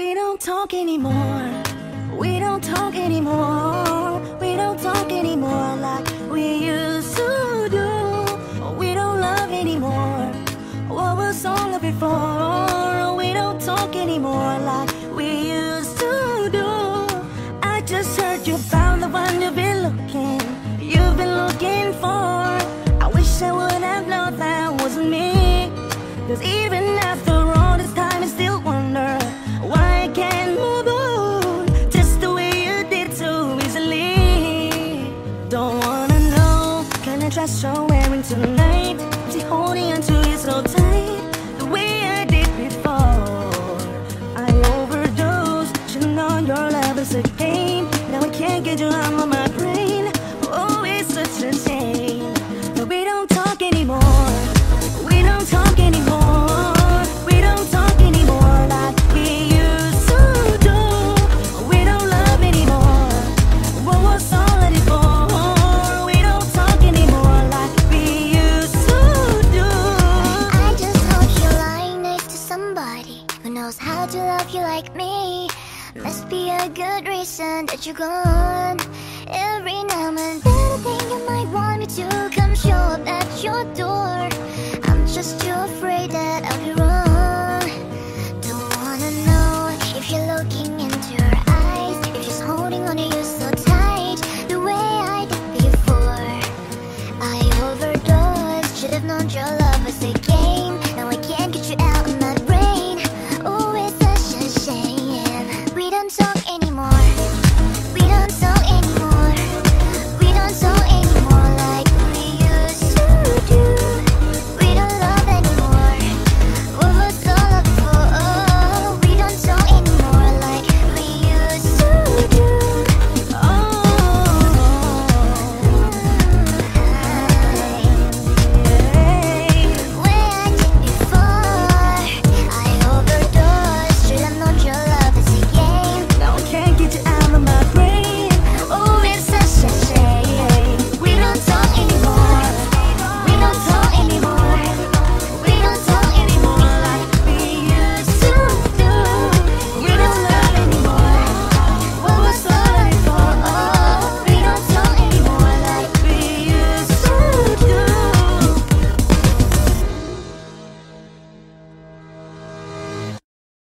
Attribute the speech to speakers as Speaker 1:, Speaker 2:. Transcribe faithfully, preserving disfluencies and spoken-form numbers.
Speaker 1: We don't talk anymore. We don't talk anymore. We don't talk anymore like we used to do. We don't love anymore. What was all love before? We don't talk anymore like we used to do. I just heard you found the one you've been looking, you've been looking for. I wish I would have known that wasn't me. Cause even after all this time I still wonder why I can't move on just the way you did so easily. Don't wanna know kind of dress you're wearing tonight. See, holding onto you so tight the way I did before. I overdosed, should know your love is a game. Now I can't get you out of my brain. Oh, it's such a shame. But we don't talk anymore. We don't talk anymore. We don't talk anymore like we used to do. We don't love anymore. What was all of it for? We don't talk anymore like we used to do.
Speaker 2: I just hope you're lying next to somebody who knows how to love you like me. Must be a good reason that you're gone. Every now and then I think you might want me to come show up at your door. I'm just too afraid that I'll be wrong.